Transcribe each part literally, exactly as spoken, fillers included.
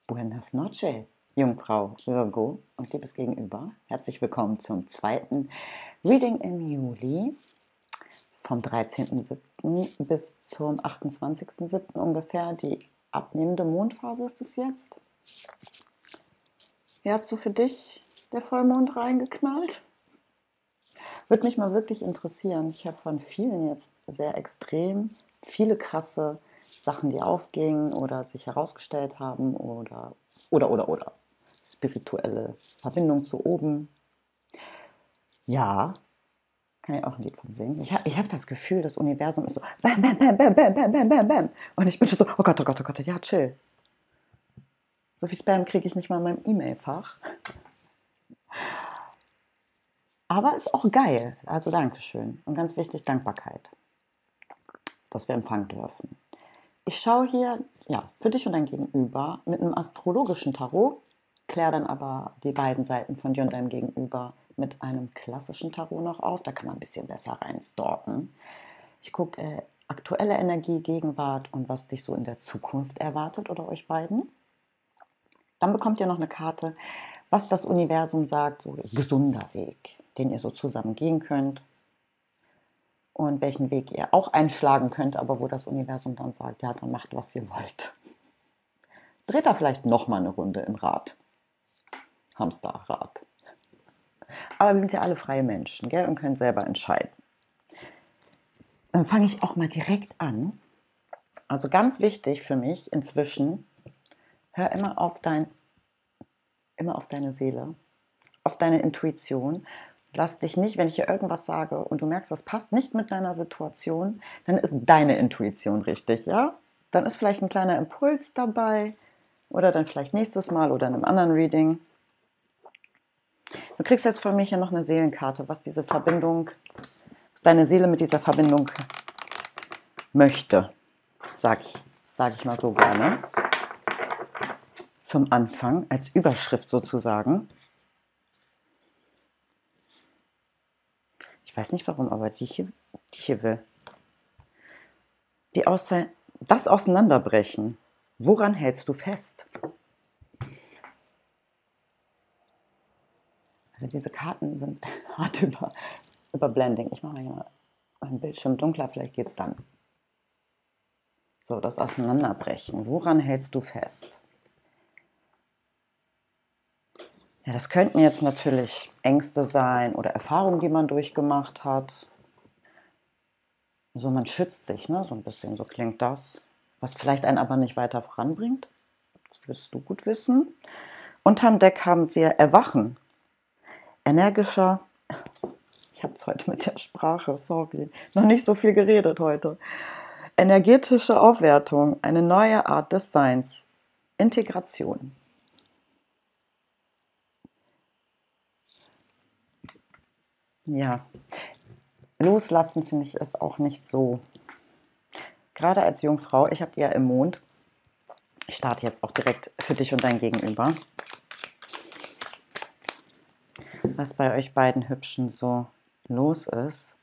Buenas noches, Jungfrau Virgo und liebes Gegenüber. Herzlich willkommen zum zweiten Reading im Juli vom dreizehnten siebten bis zum achtundzwanzigsten siebten ungefähr. Die abnehmende Mondphase ist es jetzt. Wie hat so für dich der Vollmond reingeknallt? Würde mich mal wirklich interessieren. Ich habe von vielen jetzt sehr extrem viele krasse Sachen, die aufgingen oder sich herausgestellt haben oder, oder, oder, oder. Spirituelle Verbindung zu oben. Ja, kann ich auch ein Lied von singen. Ich, ha- ich habe das Gefühl, das Universum ist so bam, bam, bam, bam, bam, bam, bam, bam, bam. Und ich bin schon so, oh Gott, oh Gott, oh Gott, ja, chill. So viel Spam kriege ich nicht mal in meinem E-Mail-Fach. Aber ist auch geil. Also Dankeschön. Und ganz wichtig, Dankbarkeit, dass wir empfangen dürfen. Ich schaue hier, ja, für dich und dein Gegenüber mit einem astrologischen Tarot, kläre dann aber die beiden Seiten von dir und deinem Gegenüber mit einem klassischen Tarot noch auf. Da kann man ein bisschen besser reinstalken. Ich gucke äh, aktuelle Energie, Gegenwart und was dich so in der Zukunft erwartet oder euch beiden. Dann bekommt ihr noch eine Karte, was das Universum sagt, so gesunder Weg, den ihr so zusammen gehen könnt. Und welchen Weg ihr auch einschlagen könnt, aber wo das Universum dann sagt, ja, dann macht, was ihr wollt. Dreht da vielleicht nochmal eine Runde im Rad. Hamsterrad. Aber wir sind ja alle freie Menschen, gell, und können selber entscheiden. Dann fange ich auch mal direkt an. Also ganz wichtig für mich inzwischen, hör immer auf, dein, immer auf deine Seele, auf deine Intuition. Lass dich nicht, wenn ich hier irgendwas sage und du merkst, das passt nicht mit deiner Situation, dann ist deine Intuition richtig, ja? Dann ist vielleicht ein kleiner Impuls dabei oder dann vielleicht nächstes Mal oder in einem anderen Reading. Du kriegst jetzt von mir hier noch eine Seelenkarte, was diese Verbindung, was deine Seele mit dieser Verbindung möchte, sag ich, sag ich mal so gerne. Zum Anfang, als Überschrift sozusagen. Ich weiß nicht warum, aber die hier, die hier will. Die Ausse das Auseinanderbrechen. Woran hältst du fest? Also diese Karten sind hart über, über Blending. Ich mache mal hier mal meinen Bildschirm dunkler, vielleicht geht es dann. So, das Auseinanderbrechen. Woran hältst du fest? Ja, das könnten jetzt natürlich Ängste sein oder Erfahrungen, die man durchgemacht hat. So, man schützt sich, ne? So ein bisschen, so klingt das. Was vielleicht einen aber nicht weiter voranbringt. Das wirst du gut wissen. Unterm Deck haben wir Erwachen. Energischer, ich habe es heute mit der Sprache, sorry, noch nicht so viel geredet heute. Energetische Aufwertung, eine neue Art des Seins. Integration. Ja, loslassen finde ich ist auch nicht so. Gerade als Jungfrau, ich habe die ja im Mond. Ich starte jetzt auch direkt für dich und dein Gegenüber. Was bei euch beiden Hübschen so los ist.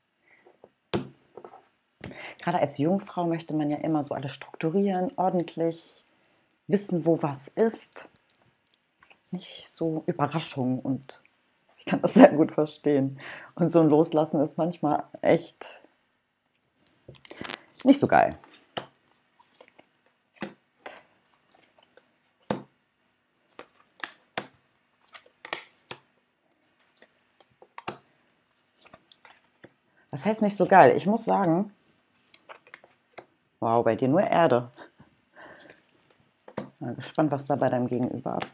Gerade als Jungfrau möchte man ja immer so alles strukturieren, ordentlich, wissen, wo was ist. Nicht so Überraschungen und ich kann das sehr gut verstehen. Und so ein Loslassen ist manchmal echt nicht so geil. Das heißt nicht so geil. Ich muss sagen, wow, bei dir nur Erde. Mal gespannt, was da bei deinem Gegenüber ab.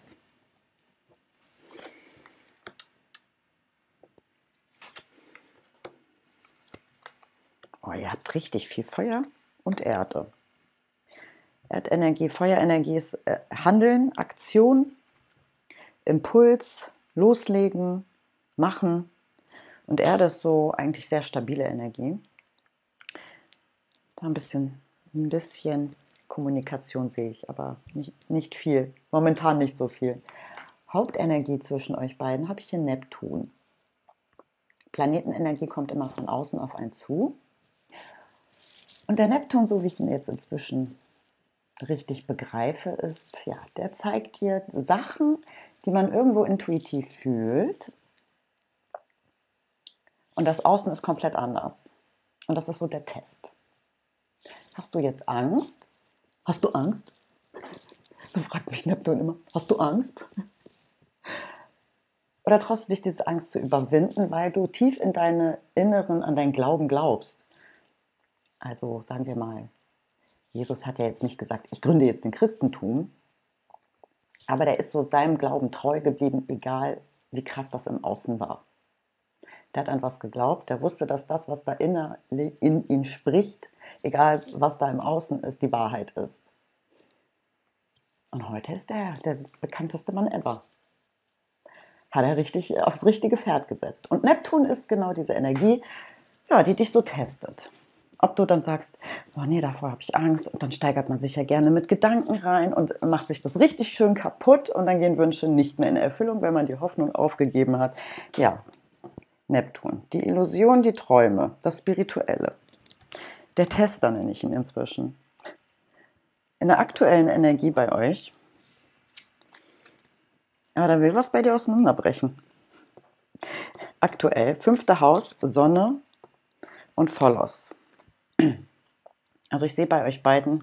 Oh, ihr habt richtig viel Feuer und Erde. Erdenergie, Feuerenergie ist äh, Handeln, Aktion, Impuls, Loslegen, Machen. Und Erde ist so eigentlich sehr stabile Energie. Da ein bisschen, ein bisschen Kommunikation sehe ich, aber nicht, nicht viel. Momentan nicht so viel. Hauptenergie zwischen euch beiden habe ich hier Neptun. Planetenenergie kommt immer von außen auf einen zu. Und der Neptun, so wie ich ihn jetzt inzwischen richtig begreife, ist, ja, der zeigt dir Sachen, die man irgendwo intuitiv fühlt. Und das Außen ist komplett anders. Und das ist so der Test. Hast du jetzt Angst? Hast du Angst? So fragt mich Neptun immer. Hast du Angst? Oder traust du dich, diese Angst zu überwinden, weil du tief in deine Inneren, an deinen Glauben glaubst? Also sagen wir mal, Jesus hat ja jetzt nicht gesagt, ich gründe jetzt den Christentum, aber der ist so seinem Glauben treu geblieben, egal wie krass das im Außen war. Der hat an was geglaubt, der wusste, dass das, was da in, in ihm spricht, egal was da im Außen ist, die Wahrheit ist. Und heute ist er der bekannteste Mann ever. Hat er richtig aufs richtige Pferd gesetzt. Und Neptun ist genau diese Energie, ja, die dich so testet. Ob du dann sagst, oh nee, davor habe ich Angst, und dann steigert man sich ja gerne mit Gedanken rein und macht sich das richtig schön kaputt und dann gehen Wünsche nicht mehr in Erfüllung, wenn man die Hoffnung aufgegeben hat. Ja, Neptun, die Illusion, die Träume, das Spirituelle. Der Tester nenne ich ihn inzwischen. In der aktuellen Energie bei euch, aber da will was bei dir auseinanderbrechen. Aktuell, fünfte Haus, Sonne und Vollhaus. Also ich sehe bei euch beiden,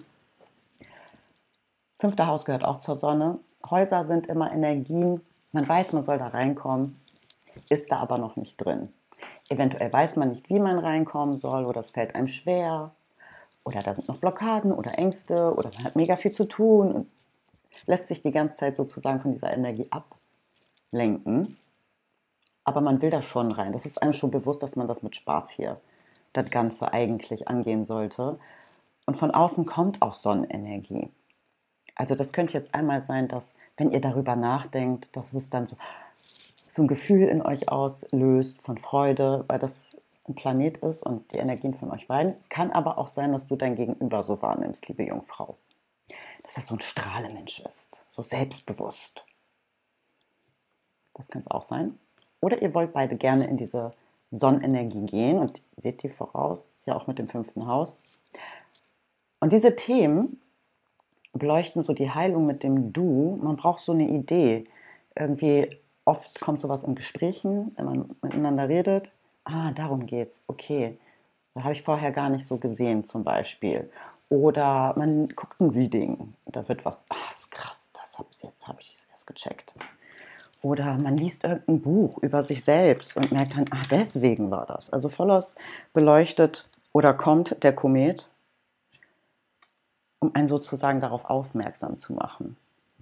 fünfte Haus gehört auch zur Sonne. Häuser sind immer Energien, man weiß, man soll da reinkommen, ist da aber noch nicht drin. Eventuell weiß man nicht, wie man reinkommen soll oder es fällt einem schwer oder da sind noch Blockaden oder Ängste oder man hat mega viel zu tun und lässt sich die ganze Zeit sozusagen von dieser Energie ablenken. Aber man will da schon rein. Das ist einem schon bewusst, dass man das mit Spaß hier, das Ganze eigentlich angehen sollte. Und von außen kommt auch Sonnenenergie. Also das könnte jetzt einmal sein, dass, wenn ihr darüber nachdenkt, dass es dann so, so ein Gefühl in euch auslöst von Freude, weil das ein Planet ist und die Energien von euch beiden. Es kann aber auch sein, dass du dein Gegenüber so wahrnimmst, liebe Jungfrau. Dass das so ein Strahlemensch ist, so selbstbewusst. Das kann es auch sein. Oder ihr wollt beide gerne in diese Sonnenenergie gehen und seht die voraus, ja auch mit dem fünften Haus. Und diese Themen beleuchten so die Heilung mit dem Du. Man braucht so eine Idee. Irgendwie oft kommt sowas in Gesprächen, wenn man miteinander redet. Ah, darum geht's. Okay, da habe ich vorher gar nicht so gesehen zum Beispiel. Oder man guckt ein Reading, da wird was, ach, ist krass, das hab, jetzt habe ich es erst gecheckt. Oder man liest irgendein Buch über sich selbst und merkt dann, ah, deswegen war das. Also Vollhaus beleuchtet oder kommt der Komet, um einen sozusagen darauf aufmerksam zu machen.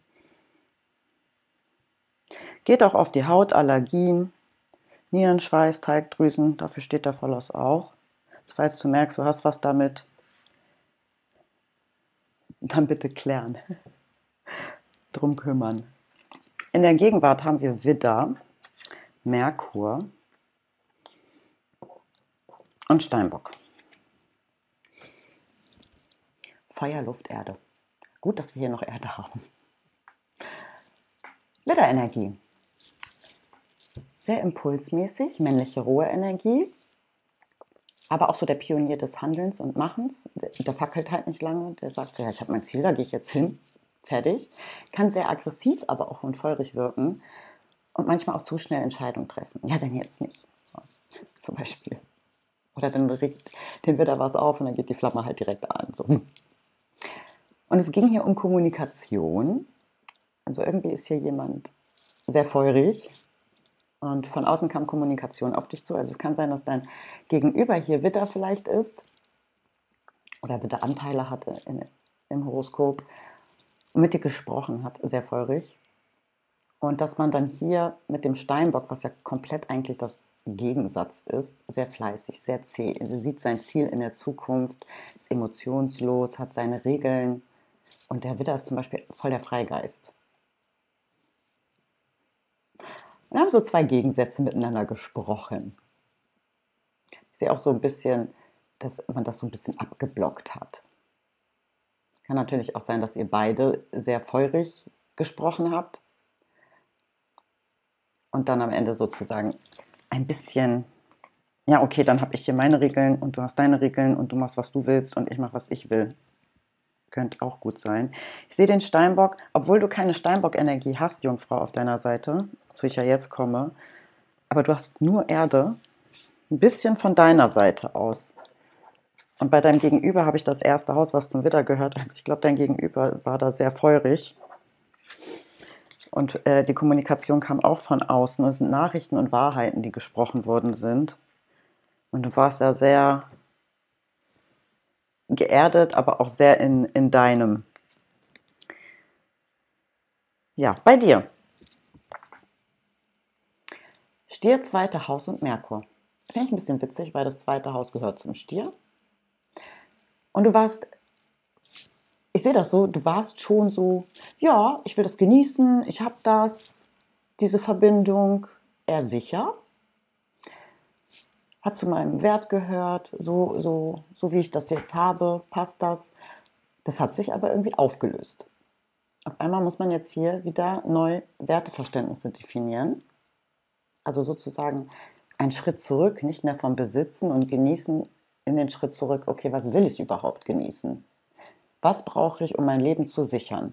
Geht auch auf die Haut, Allergien, Nierenschweiß, Teigdrüsen, dafür steht der Vollhaus auch. Also falls du merkst, du hast was damit, dann bitte klären, drum kümmern. In der Gegenwart haben wir Widder, Merkur und Steinbock. Feuer, Luft, Erde. Gut, dass wir hier noch Erde haben. Widderenergie. Sehr impulsmäßig, männliche rohe Energie, aber auch so der Pionier des Handelns und Machens. Der, der fackelt halt nicht lange, der sagt, ja, ich habe mein Ziel, da gehe ich jetzt hin. Fertig. Kann sehr aggressiv, aber auch und feurig wirken und manchmal auch zu schnell Entscheidungen treffen. Ja, dann jetzt nicht. So, zum Beispiel. Oder dann regt den Widder was auf und dann geht die Flamme halt direkt an. So. Und es ging hier um Kommunikation. Also irgendwie ist hier jemand sehr feurig und von außen kam Kommunikation auf dich zu. Also es kann sein, dass dein Gegenüber hier Widder vielleicht ist oder Widderanteile hatte in, im Horoskop, mit dir gesprochen hat, sehr feurig. Und dass man dann hier mit dem Steinbock, was ja komplett eigentlich das Gegensatz ist, sehr fleißig, sehr zäh. Sie sieht sein Ziel in der Zukunft, ist emotionslos, hat seine Regeln. Und der Widder ist zum Beispiel voll der Freigeist. Und haben so zwei Gegensätze miteinander gesprochen. Ich sehe auch so ein bisschen, dass man das so ein bisschen abgeblockt hat. Kann natürlich auch sein, dass ihr beide sehr feurig gesprochen habt und dann am Ende sozusagen ein bisschen, ja okay, dann habe ich hier meine Regeln und du hast deine Regeln und du machst, was du willst und ich mache, was ich will. Könnte auch gut sein. Ich sehe den Steinbock, obwohl du keine Steinbock-Energie hast, Jungfrau, auf deiner Seite, wozu ich ja jetzt komme, aber du hast nur Erde, ein bisschen von deiner Seite aus. Und bei deinem Gegenüber habe ich das erste Haus, was zum Widder gehört. Also ich glaube, dein Gegenüber war da sehr feurig. Und äh, die Kommunikation kam auch von außen. Und es sind Nachrichten und Wahrheiten, die gesprochen worden sind. Und du warst ja sehr geerdet, aber auch sehr in, in deinem. Ja, bei dir. Stier, zweite Haus und Merkur. Finde ich ein bisschen witzig, weil das zweite Haus gehört zum Stier. Und du warst, ich sehe das so, du warst schon so, ja, ich will das genießen, ich habe das, diese Verbindung, eher sicher. Hat zu meinem Wert gehört, so, so, so wie ich das jetzt habe, passt das. Das hat sich aber irgendwie aufgelöst. Auf einmal muss man jetzt hier wieder neu Werteverständnisse definieren. Also sozusagen einen Schritt zurück, nicht mehr vom Besitzen und Genießen in den Schritt zurück, okay, was will ich überhaupt genießen? Was brauche ich, um mein Leben zu sichern?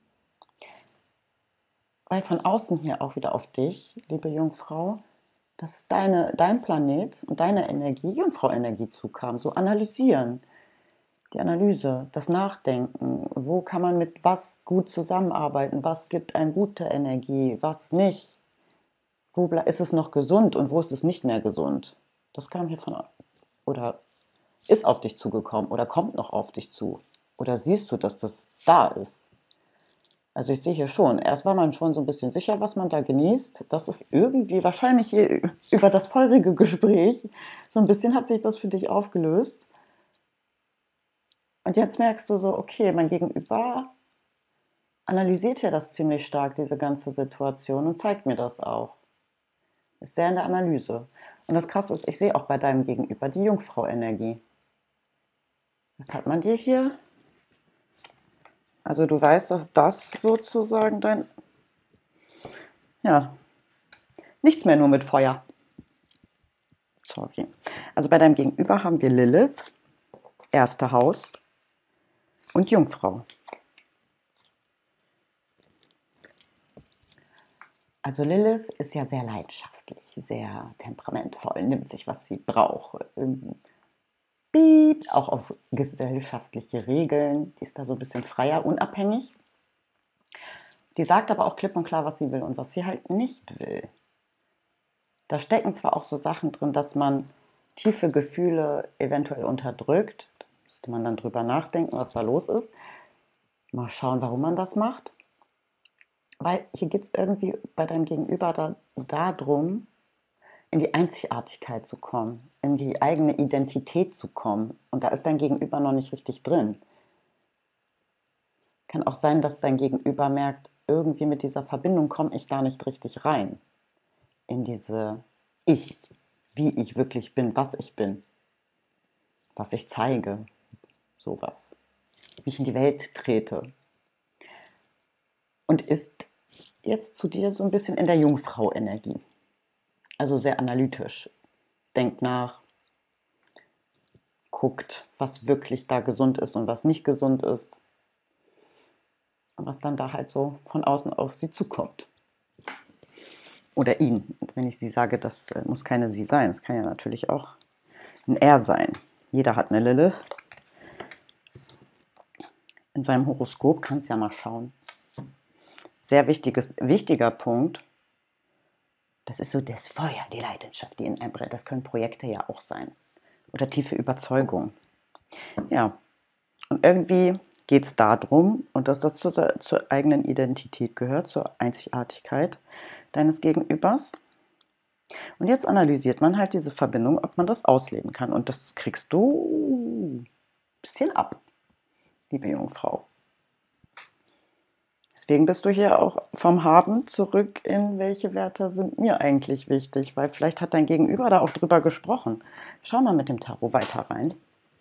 Weil von außen hier auch wieder auf dich, liebe Jungfrau, dass es deine, dein Planet und deine Energie, Jungfrau-Energie zukam. So analysieren, die Analyse, das Nachdenken, wo kann man mit was gut zusammenarbeiten, was gibt eine gute Energie, was nicht. Wo ist es noch gesund und wo ist es nicht mehr gesund? Das kam hier von, oder ist auf dich zugekommen oder kommt noch auf dich zu. Oder siehst du, dass das da ist? Also ich sehe hier schon, erst war man schon so ein bisschen sicher, was man da genießt. Das ist irgendwie wahrscheinlich hier über das feurige Gespräch, so ein bisschen hat sich das für dich aufgelöst. Und jetzt merkst du so, okay, mein Gegenüber analysiert ja das ziemlich stark, diese ganze Situation, und zeigt mir das auch. Ist sehr in der Analyse. Und das Krasse ist, ich sehe auch bei deinem Gegenüber die Jungfrau-Energie. Was hat man dir hier? Also du weißt, dass das sozusagen dein, ja, nichts mehr nur mit Feuer. Sorry. Also bei deinem Gegenüber haben wir Lilith, erste Haus und Jungfrau. Also Lilith ist ja sehr leidenschaftlich, sehr temperamentvoll, nimmt sich, was sie braucht. Biebt auch auf gesellschaftliche Regeln, die ist da so ein bisschen freier, unabhängig. Die sagt aber auch klipp und klar, was sie will und was sie halt nicht will. Da stecken zwar auch so Sachen drin, dass man tiefe Gefühle eventuell unterdrückt. Da müsste man dann drüber nachdenken, was da los ist. Mal schauen, warum man das macht. Weil hier geht es irgendwie bei deinem Gegenüber da, darum, in die Einzigartigkeit zu kommen, in die eigene Identität zu kommen. Und da ist dein Gegenüber noch nicht richtig drin. Kann auch sein, dass dein Gegenüber merkt, irgendwie mit dieser Verbindung komme ich da nicht richtig rein. In diese Ich, wie ich wirklich bin, was ich bin, was ich zeige, sowas, wie ich in die Welt trete. Und ist jetzt zu dir so ein bisschen in der Jungfrau-Energie. Also sehr analytisch. Denkt nach, guckt, was wirklich da gesund ist und was nicht gesund ist. Und was dann da halt so von außen auf sie zukommt. Oder ihn. Und wenn ich sie sage, das muss keine sie sein. Das kann ja natürlich auch ein er sein. Jeder hat eine Lilith. In seinem Horoskop kannst du ja mal schauen. Sehr wichtiges, wichtiger Punkt. Das ist so das Feuer, die Leidenschaft, die in einem brennt. Das können Projekte ja auch sein. Oder tiefe Überzeugung. Ja. Und irgendwie geht es darum, und dass das zur, zur eigenen Identität gehört, zur Einzigartigkeit deines Gegenübers. Und jetzt analysiert man halt diese Verbindung, ob man das ausleben kann. Und das kriegst du ein bisschen ab, liebe Jungfrau. Deswegen bist du hier auch vom Haben zurück in, welche Werte sind mir eigentlich wichtig, weil vielleicht hat dein Gegenüber da auch drüber gesprochen. Schau mal mit dem Tarot weiter rein,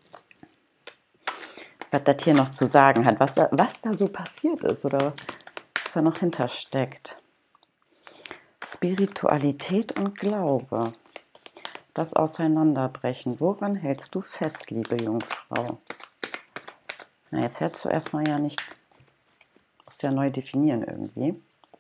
was das hier noch zu sagen hat, was da, was da so passiert ist oder was da noch hintersteckt. Spiritualität und Glaube, das Auseinanderbrechen. Woran hältst du fest, liebe Jungfrau? Na, jetzt hältst du erstmal ja nicht, musst ja neu definieren irgendwie.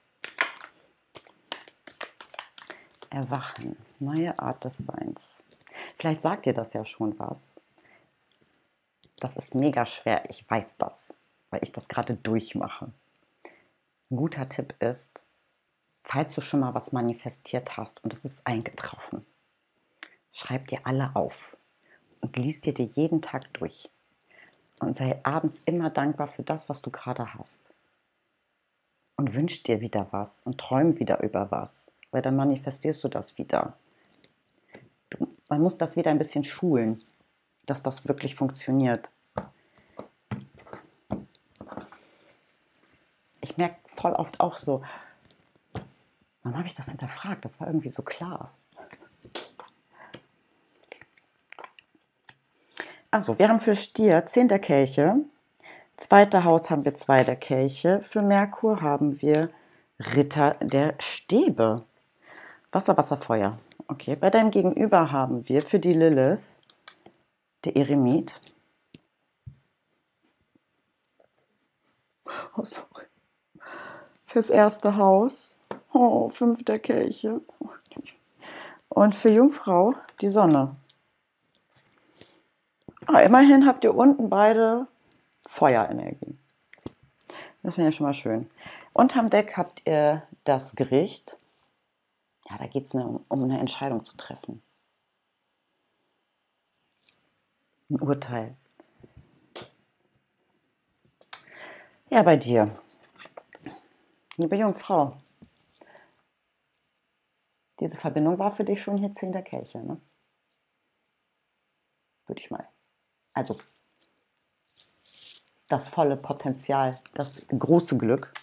Erwachen, neue Art des Seins. Vielleicht sagt dir das ja schon was. Das ist mega schwer, ich weiß das, weil ich das gerade durchmache. Ein guter Tipp ist, falls du schon mal was manifestiert hast und es ist eingetroffen, schreib dir alle auf und lies dir die jeden Tag durch. Und sei abends immer dankbar für das, was du gerade hast. Und wünsch dir wieder was und träum wieder über was, weil dann manifestierst du das wieder. Man muss das wieder ein bisschen schulen, dass das wirklich funktioniert. Ich merke voll oft auch so, wann habe ich das hinterfragt? Das war irgendwie so klar. Also, wir haben für Stier zehn der Kelche. Zweite Haus haben wir zwei der Kelche. Für Merkur haben wir Ritter der Stäbe. Wasser, Wasser, Feuer. Okay, bei deinem Gegenüber haben wir für die Lilith der Eremit. Oh, sorry. Fürs erste Haus, oh, fünf der Kelche. Und für Jungfrau die Sonne. Ah, immerhin habt ihr unten beide Feuerenergie. Das wäre ja schon mal schön. Unterm Deck habt ihr das Gericht. Ja, da geht es um eine Entscheidung zu treffen. Ein Urteil. Ja, bei dir. Liebe Jungfrau, diese Verbindung war für dich schon hier zehn der Kelche, ne? Würde ich mal. Also, das volle Potenzial, das große Glück.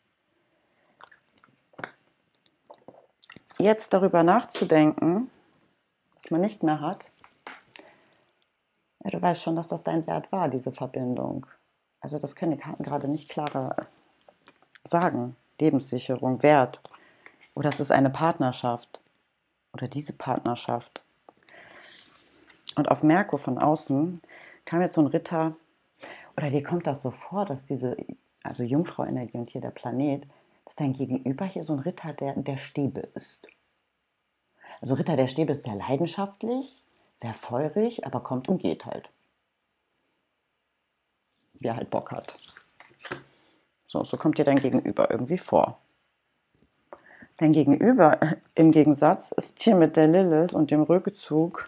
Jetzt darüber nachzudenken, was man nicht mehr hat. Ja, du weißt schon, dass das dein Wert war, diese Verbindung. Also das können die Karten gerade nicht klarer sagen. Lebenssicherung, Wert. Oder es ist eine Partnerschaft. Oder diese Partnerschaft. Und auf Merkur von außen kam jetzt so ein Ritter. Oder dir kommt das so vor, dass diese, also Jungfrau-Energie und hier der Planet, dass dein Gegenüber hier so ein Ritter der, der Stäbe ist. Also Ritter der Stäbe ist sehr leidenschaftlich, sehr feurig, aber kommt und geht halt. Wie er halt Bock hat. So, so kommt dir dein Gegenüber irgendwie vor. Dein Gegenüber im Gegensatz ist hier mit der Lilith und dem Rückzug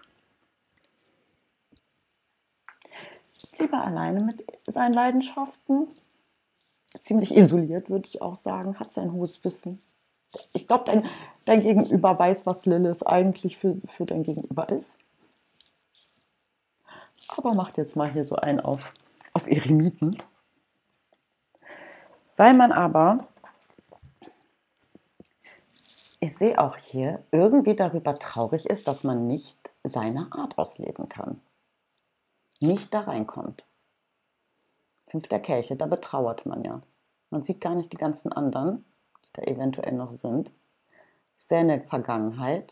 lieber alleine mit seinen Leidenschaften. Ziemlich isoliert, würde ich auch sagen. Hat sein hohes Wissen. Ich glaube, dein, dein Gegenüber weiß, was Lilith eigentlich für, für dein Gegenüber ist. Aber macht jetzt mal hier so einen auf, auf Eremiten. Weil man aber, ich sehe auch hier, irgendwie darüber traurig ist, dass man nicht seine Art ausleben kann. Nicht da reinkommt. Fünf der Kelche, da betrauert man ja. Man sieht gar nicht die ganzen anderen, die da eventuell noch sind. Sehr in der Vergangenheit.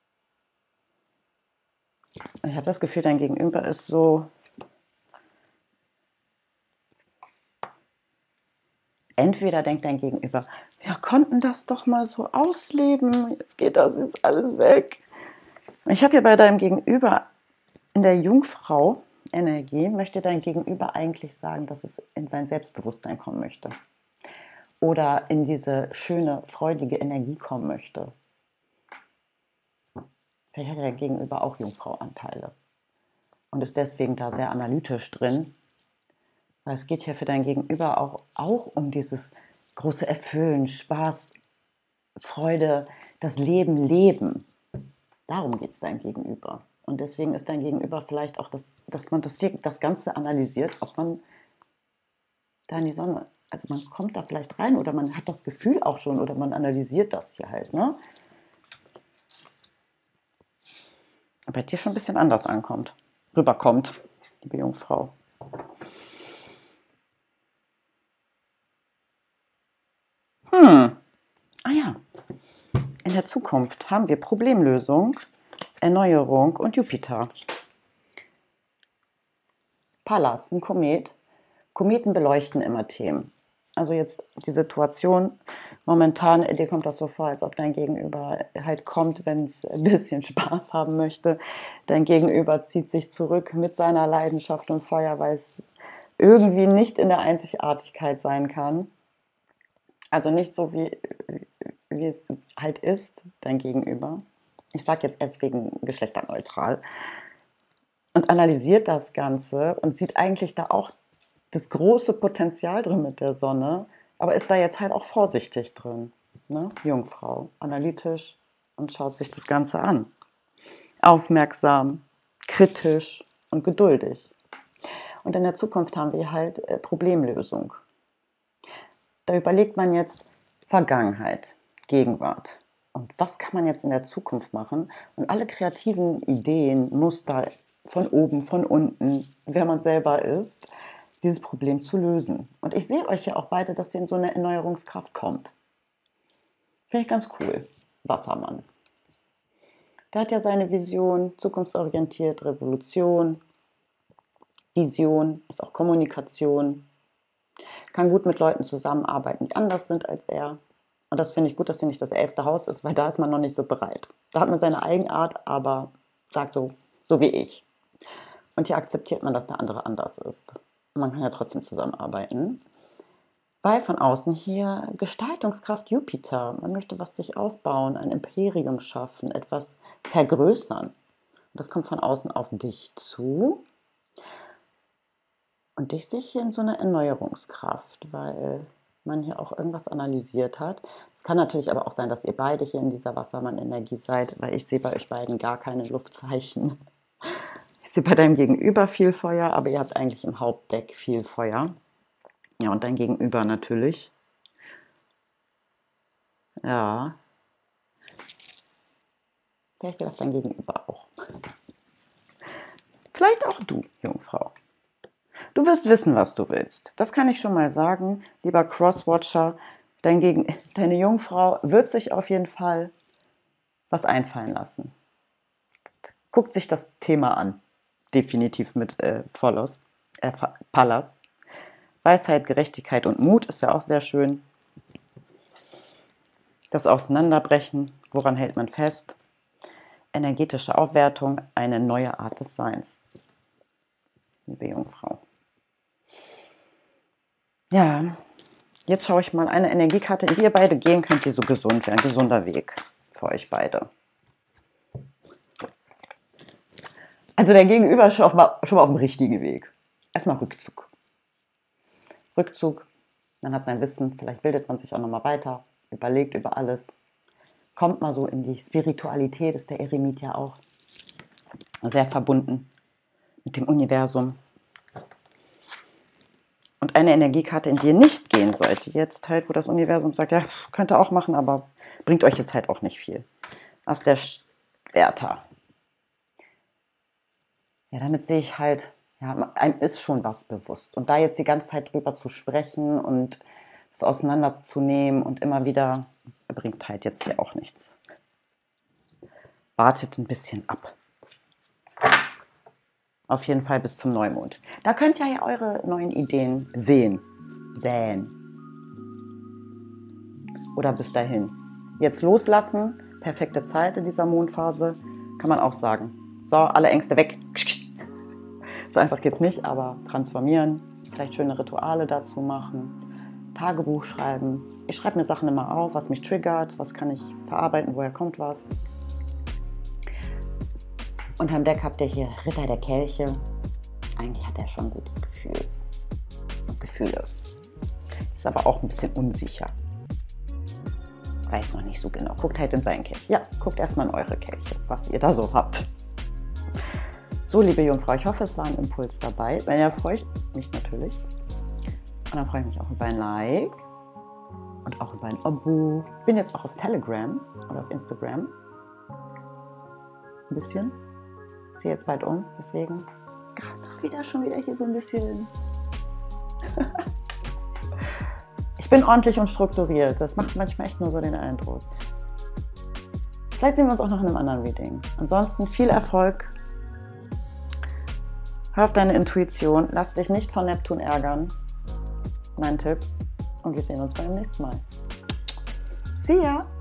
Ich habe das Gefühl, dein Gegenüber ist so... Entweder denkt dein Gegenüber, wir konnten das doch mal so ausleben, jetzt geht das, ist alles weg. Ich habe hier bei deinem Gegenüber in der Jungfrau-Energie, möchte dein Gegenüber eigentlich sagen, dass es in sein Selbstbewusstsein kommen möchte. Oder in diese schöne, freudige Energie kommen möchte. Vielleicht hat dein Gegenüber auch Jungfrau-Anteile und ist deswegen da sehr analytisch drin. Weil es geht hier für dein Gegenüber auch, auch um dieses große Erfüllen, Spaß, Freude, das Leben leben. Darum geht es dein Gegenüber. Und deswegen ist dein Gegenüber vielleicht auch, das, dass man das, hier, das Ganze analysiert, ob man da in die Sonne, also man kommt da vielleicht rein oder man hat das Gefühl auch schon oder man analysiert das hier halt, ne? Bei dir schon ein bisschen anders ankommt, rüberkommt, liebe Jungfrau. Hm, ah ja, in der Zukunft haben wir Problemlösung, Erneuerung und Jupiter. Pallas, ein Komet. Kometen beleuchten immer Themen. Also jetzt die Situation momentan, dir kommt das so vor, als ob dein Gegenüber halt kommt, wenn es ein bisschen Spaß haben möchte. Dein Gegenüber zieht sich zurück mit seiner Leidenschaft und Feuer, weil es irgendwie nicht in der Einzigartigkeit sein kann. Also nicht so, wie, wie es halt ist, dein Gegenüber. Ich sage jetzt erst wegen geschlechterneutral. Und analysiert das Ganze und sieht eigentlich da auch das große Potenzial drin mit der Sonne, aber ist da jetzt halt auch vorsichtig drin. Ne? Jungfrau, analytisch und schaut sich das Ganze an. Aufmerksam, kritisch und geduldig. Und in der Zukunft haben wir halt äh, Problemlösung. Da überlegt man jetzt Vergangenheit, Gegenwart. Und was kann man jetzt in der Zukunft machen? Und alle kreativen Ideen, Muster von oben, von unten, wer man selber ist, dieses Problem zu lösen. Und ich sehe euch ja auch beide, dass ihr in so eine Erneuerungskraft kommt. Finde ich ganz cool. Wassermann. Der hat ja seine Vision, zukunftsorientiert, Revolution, Vision, ist auch Kommunikation, kann gut mit Leuten zusammenarbeiten, die anders sind als er. Und das finde ich gut, dass hier nicht das elfte Haus ist, weil da ist man noch nicht so bereit. Da hat man seine Eigenart, aber sagt so, so wie ich. Und hier akzeptiert man, dass der andere anders ist. Und man kann ja trotzdem zusammenarbeiten. Weil von außen hier Gestaltungskraft Jupiter. Man möchte was sich aufbauen, ein Imperium schaffen, etwas vergrößern. Und das kommt von außen auf dich zu. Und dich sehe ich hier in so einer Erneuerungskraft, weil man hier auch irgendwas analysiert hat. Es kann natürlich aber auch sein, dass ihr beide hier in dieser Wassermann-Energie seid, weil ich sehe bei euch beiden gar keine Luftzeichen. Ich sehe bei deinem Gegenüber viel Feuer, aber ihr habt eigentlich im Hauptdeck viel Feuer. Ja, und dein Gegenüber natürlich. Ja. Vielleicht wäre das dein Gegenüber auch. Vielleicht auch du, Jungfrau. Du wirst wissen, was du willst. Das kann ich schon mal sagen, lieber Crosswatcher. Dein Gegen deine Jungfrau wird sich auf jeden Fall was einfallen lassen. Guckt sich das Thema an. Definitiv mit äh, Volos, äh, Pallas. Weisheit, Gerechtigkeit und Mut ist ja auch sehr schön. Das Auseinanderbrechen, woran hält man fest? Energetische Aufwertung, eine neue Art des Seins. Liebe Jungfrau. Ja, jetzt schaue ich mal eine Energiekarte, in die ihr beide gehen könnt, die so gesund wäre. Ein gesunder Weg für euch beide. Also der Gegenüber ist schon, auf, schon mal auf dem richtigen Weg. Erstmal Rückzug. Rückzug, man hat sein Wissen, vielleicht bildet man sich auch nochmal weiter, überlegt über alles, kommt mal so in die Spiritualität, ist der Eremit ja auch sehr verbunden mit dem Universum. Und eine Energiekarte, in die ihr nicht gehen sollt, jetzt halt, wo das Universum sagt, ja, könnt ihr auch machen, aber bringt euch jetzt halt auch nicht viel. Das ist der Schwerter. Ja, damit sehe ich halt, ja, einem ist schon was bewusst. Und da jetzt die ganze Zeit drüber zu sprechen und es auseinanderzunehmen und immer wieder, bringt halt jetzt hier auch nichts. Wartet ein bisschen ab. Auf jeden Fall bis zum Neumond. Da könnt ihr ja eure neuen Ideen sehen. Säen. Oder bis dahin. Jetzt loslassen. Perfekte Zeit in dieser Mondphase. Kann man auch sagen. So, alle Ängste weg. So einfach geht's nicht, aber transformieren. Vielleicht schöne Rituale dazu machen. Tagebuch schreiben. Ich schreibe mir Sachen immer auf, was mich triggert. Was kann ich verarbeiten, woher kommt was. Unterm Deck habt ihr hier Ritter der Kelche. Eigentlich hat er schon ein gutes Gefühl. Und Gefühle. Ist aber auch ein bisschen unsicher. Weiß noch nicht so genau. Guckt halt in seinen Kelch. Ja, guckt erstmal in eure Kelche, was ihr da so habt. So, liebe Jungfrau, ich hoffe, es war ein Impuls dabei. Wenn ja, freue ich mich natürlich. Und dann freue ich mich auch über ein Like. Und auch über ein Abo. Ich bin jetzt auch auf Telegram oder auf Instagram. Ein bisschen. Ich ziehe jetzt bald um, deswegen gerade doch wieder schon wieder hier so ein bisschen. Ich bin ordentlich und strukturiert. Das macht manchmal echt nur so den Eindruck. Vielleicht sehen wir uns auch noch in einem anderen Reading. Ansonsten viel Erfolg. Hör auf deine Intuition. Lass dich nicht von Neptun ärgern. mein Tipp. Und wir sehen uns beim nächsten Mal. See ya!